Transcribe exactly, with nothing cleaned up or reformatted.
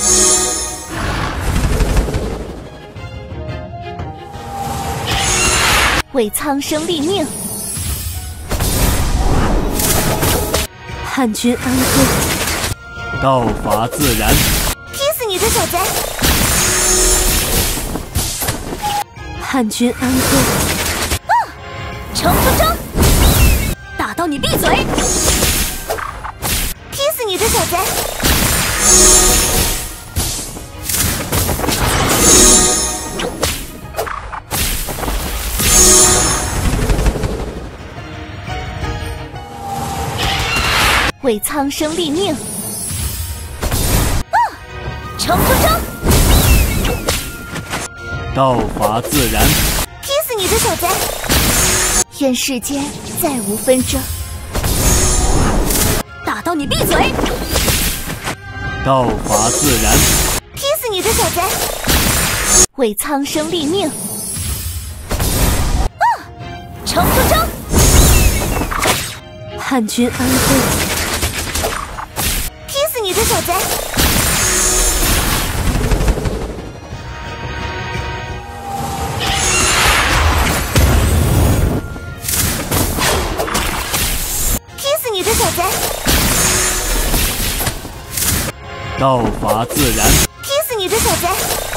为苍生立命，汉君安归， 道法自然。 踢死你这小贼！汉君安归。啊！程出征，打到你闭嘴！踢死你这小贼！为苍生立命，啊！程出征， 道法自然。 踢死你这小贼！愿世间再无纷争，打到你闭嘴！ 道法自然。 踢死你这小贼！为苍生立命，啊！程出征，汉君安归。踢死你这小贼！踢死你这小贼！ 道法自然。 踢死你这小贼！